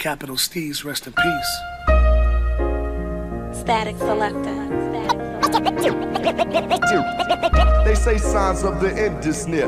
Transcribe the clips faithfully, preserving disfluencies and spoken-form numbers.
Capital Steez, rest in peace. Static Selector. They say signs of the end is sniff.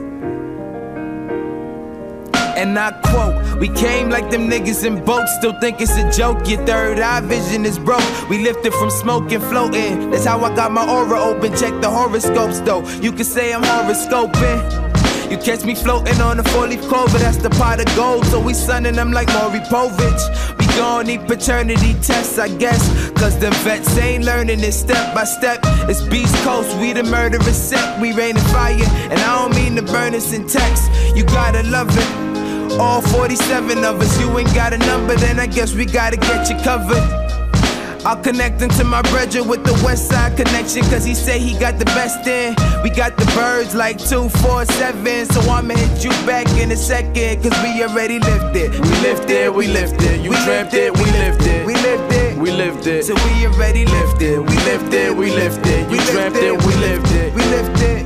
And I quote, we came like them niggas in boats, still think it's a joke, your third eye vision is broke. We lifted from smoke and floating, that's how I got my aura open. Check the horoscopes though, you can say I'm horoscoping. You catch me floating on a four-leaf clover, that's the pot of gold. So we sunning them like Maury Povich. We gon' need paternity tests, I guess, cause the vets ain't learning it step by step. It's Beast Coast, we the murderous set. We rain and fire, and I don't mean to burn us in text. You gotta love it. All forty-seven of us, you ain't got a number, then I guess we gotta get you covered. I'll connect him to my brother with the West Side connection, cause he say he got the best in. We got the birds like two four seven, so I'ma hit you back in a second, cause we already lived it. We lived it, we lived it, you dreamt it, we lived it. We lived it, we lived it, so we already lived it. We lived it, we lived it, you dreamt it, we lived it. We lived it.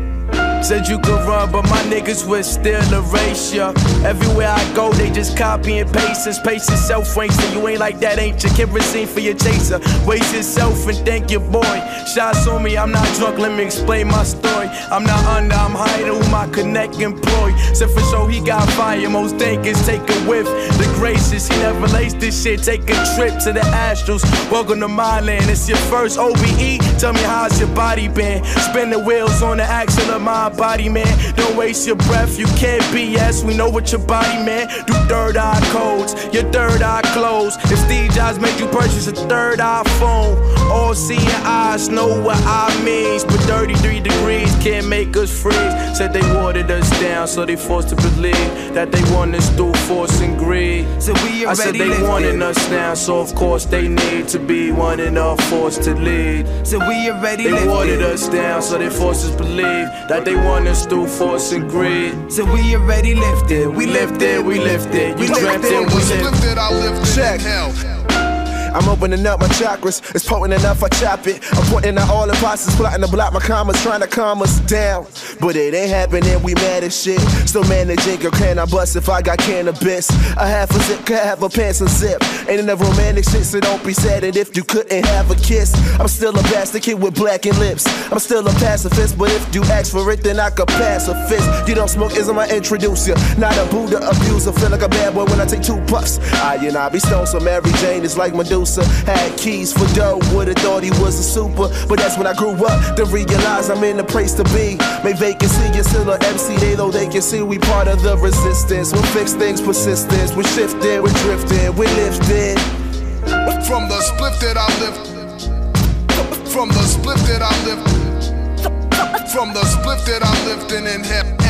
Said you could run, but my niggas would still erase ya. Everywhere I go, they just copy and paste us. Pace yourself, wasting. You ain't like that, ain't you? Kerosene for your chaser. Waste yourself and thank your boy. Shots on me, I'm not drunk, let me explain my story. I'm not under, I'm higher who my connect employ. So for sure he got fire, most thinkers take a whiff. The gracious, he never laced this shit. Take a trip to the Astros, welcome to my land. It's your first O B E, tell me how's your body been? Spin the wheels on the axle of my body, man. Don't waste your breath, you can't B S. We know what your body, man. Do third eye codes, your third eye closed. If Steve Jobs made you purchase a third iPhone, all seeing eyes know what I means. But thirty-three degrees can't make us freeze. Said they watered us down, so they forced to believe that they want us through force and greed. So we already I said they wanting us down, so of course they need to be one enough forced to lead. So we already They watered us down, so they forced us to believe that they want us through force and greed. So we already lived it, we lived it, we lived it. You dreamt it, we lived it. I lived it in hell. I'm opening up my chakras, it's potent enough, I chop it. I'm pointing out all imposters, plotting to block my commas, trying to calm us down. But it ain't happening, we mad as shit. Still managing, or can I bust if I got cannabis? A half a zip, could have a pants unzip. Ain't enough romantic shit, so don't be sad. And if you couldn't have a kiss, I'm still a bastard kid with blackened lips. I'm still a pacifist, but if you ask for it, then I could pass a fist. You don't smoke, isn't I introduce you? Not a Buddha abuser, feel like a bad boy when I take two puffs. I and I be stoned, so Mary Jane is like Medusa. Had keys for dough, would've thought he was a super. But that's when I grew up, to realize I'm in the place to be. Make vacancy, you're still an M C, they though they can see we part of the resistance. We'll fix things, persistence, we're shifting, we're drifting, we're lifted. From the split that I live, from the split that I live, from the split that I lived in in heaven.